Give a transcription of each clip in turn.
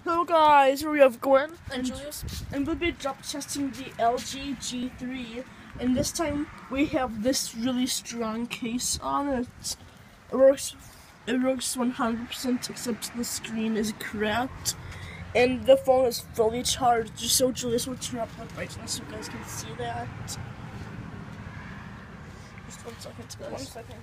Hello guys, we have Gwen and Julius, and we'll be drop testing the LG G3, and this time we have this really strong case on it. It works 100% except the screen is cracked, and the phone is fully charged. Just so Julius will turn up the brightness so you guys can see that. Just 1 second, guys. 1 second,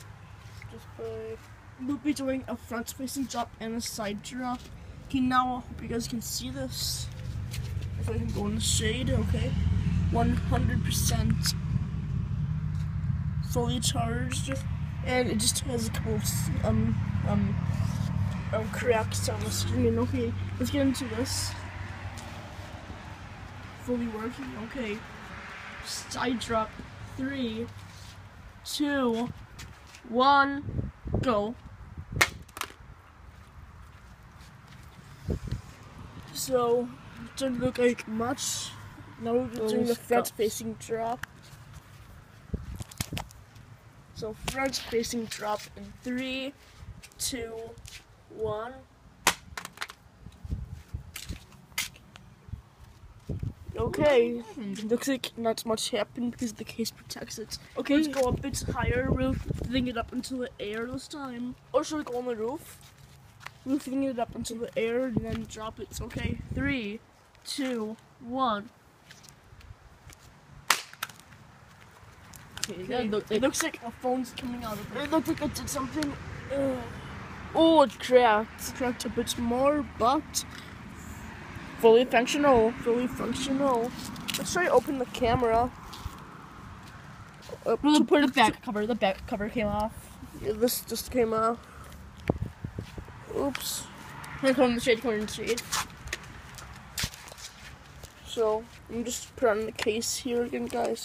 we'll be doing a front-facing drop and a side drop. Okay, now I hope you guys can see this. If I can go in the shade, okay. 100% fully charged, and it just has a couple of cracks on the screen. Okay, let's get into this. Fully working. Okay, side drop. 3, 2, 1, go. So, it doesn't look like much. Now we're doing the front-facing drop. So, front-facing drop in 3, 2, 1. Okay, looks like not much happened because the case protects it. Okay, let's go a bit higher. We'll bring it up into the air this time. Or should we go on the roof? We'll bring it up into the air and then drop it. Okay, 3, 2, 1. Okay, it looks like a phone's coming out of it. It looks like it did something. Oh, it cracked. It cracked a bit more, but fully functional. Fully functional. Let's try to open the camera. We'll put the back cover. The back cover came off. Yeah, this just came off. Oops. Come in the shade, come in the shade. So, I'm just put on the case here again, guys.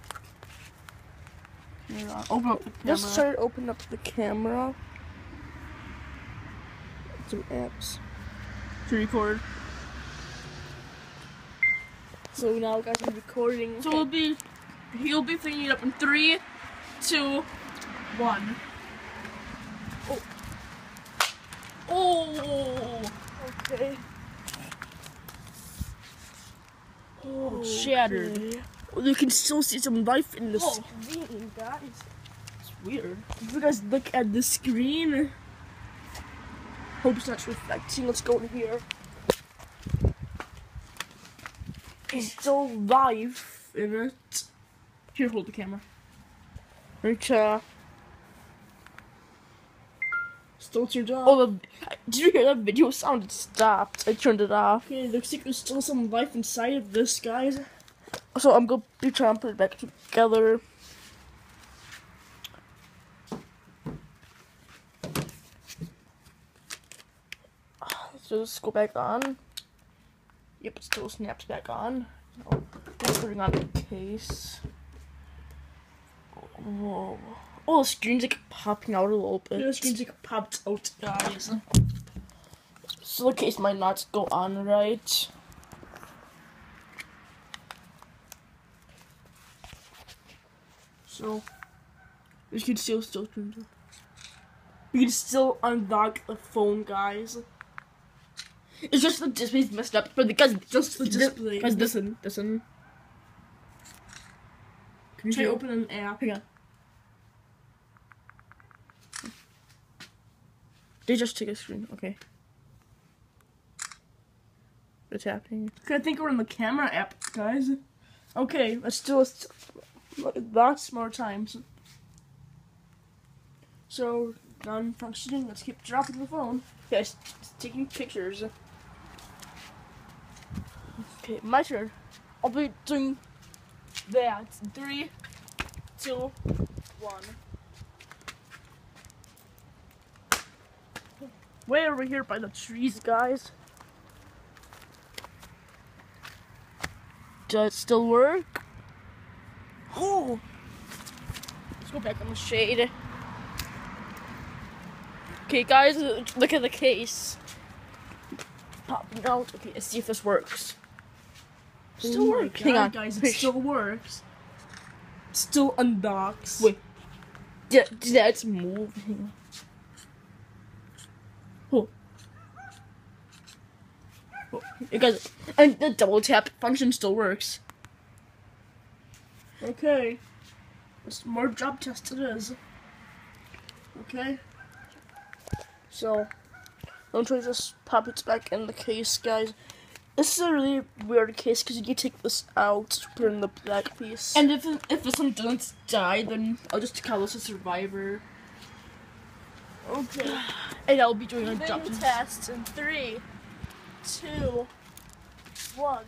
Open up the camera. Let's try to open up the camera. Some apps. To record. So now, guys, I'm recording. So he'll be thinking it up in 3, 2, 1. Oh. Okay. Oh, shattered. Okay. You can still see some life in the screen, guys. It's weird. If you guys look at the screen, hope it's not reflecting. Let's go in here. It's still life in it. Here, hold the camera. Right, still turned off. Oh, did you hear that video sound? It stopped. I turned it off. Okay, looks like there's still some life inside of this, guys. So I'm gonna be trying to put it back together. So let's go back on. Yep, it still snaps back on. Oh, just putting on the case. Whoa. Oh, the screen's like popping out a little bit. Yeah, the screen's like popped out, guys. So the case might not go on right. So, you can still turn it. You can still unlock the phone, guys. It's just the display's messed up, but because Just the display. Because listen. Can you try to open an app? Hang on. They just took a screen. Okay. What's happening? Okay, I think we're in the camera app, guys. Okay, let's do it lots more times. So, done functioning. Let's keep dropping the phone. Guys, taking pictures. Okay, my turn. I'll be doing that. 3, 2, 1. Way over here by the trees, guys. Does it still work? Oh! Let's go back on the shade. Okay, guys, look at the case. Popping out. Okay, let's see if this works. Still works. Hang on, guys. It still works. Still unlocks. Wait. That's moving. Oh. You guys, and the double tap function still works. Okay. There's more drop tests it is. Okay. So, don't try to just pop it back in the case, guys. This is a really weird case because you can take this out, put it in the black piece. And if this one doesn't die, then I'll just call this a survivor. Okay. And I'll be doing a Then drop you test. test in 3, 2, 1.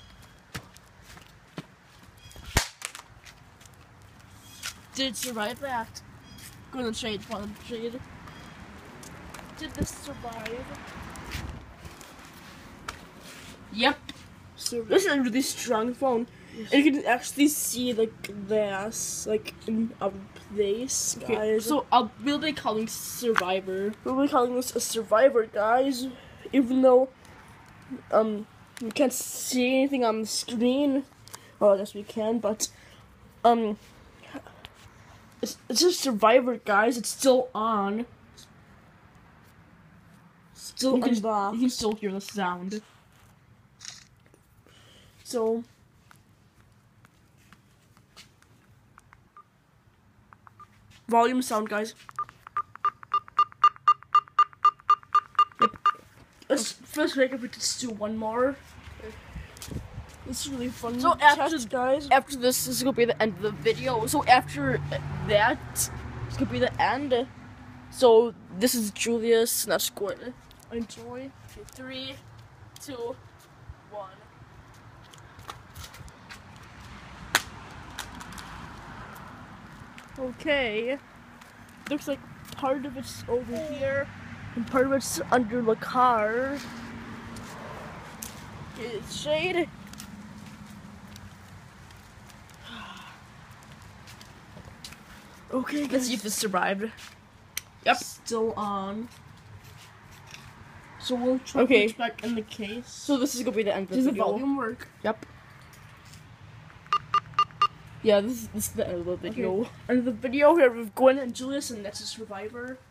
Did it survive that? Go in the shade, go in the shade. Did this survive? Yep. So this is a really strong phone. And you can actually see like this, like in a place, Okay, guys. so we'll be calling survivor. We'll be calling this a survivor, guys. Even though we can't see anything on the screen. Well, I guess we can, but it's a survivor, guys. It's still on. Still You can unboxed. still hear the sound. So volume sound, guys. Yep. Let's first make it just do one more. This is really fun. So after test, guys. After this is gonna be the end of the video. So after that, it's gonna be the end. So this is Julius, and that's Gwen. Enjoy. 3, 2, 1. Okay. Looks like part of it's over here, and part of it's under the car. It's shade. Okay, Let's guys. see if this survived. Yep. Still on. So we'll try Okay. to put it back in the case. So this is gonna be the end of the Does the video. volume work? Yep. Yeah, this is the end of the video. And the video here with Gwen and Julius, and that's a survivor.